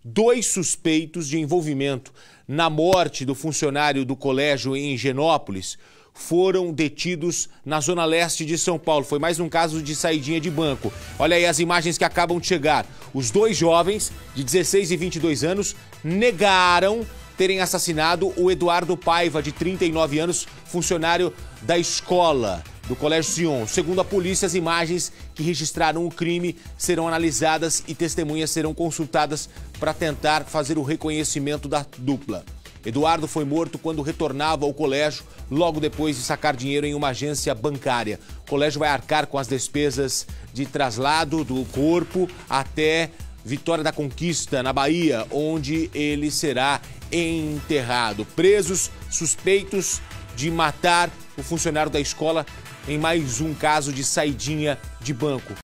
2 suspeitos de envolvimento na morte do funcionário do colégio em Higienópolis foram detidos na zona leste de São Paulo. Foi mais um caso de saidinha de banco. Olha aí as imagens que acabam de chegar. Os 2 jovens, de 16 e 22 anos, negaram terem assassinado o Eduardo Paiva, de 39 anos, funcionário da escola do Colégio Sion. Segundo a polícia, as imagens que registraram o crime serão analisadas e testemunhas serão consultadas para tentar fazer o reconhecimento da dupla. Eduardo foi morto quando retornava ao colégio, logo depois de sacar dinheiro em uma agência bancária. O colégio vai arcar com as despesas de traslado do corpo até Vitória da Conquista, na Bahia, onde ele será enterrado. Presos suspeitos de matar o funcionário da escola em mais um caso de saidinha de banco.